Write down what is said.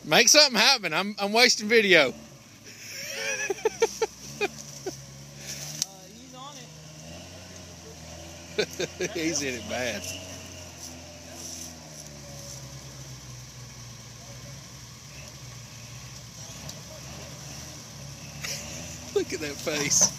Make something happen. I'm wasting video. He's on it. He's in it bad. Look at that face.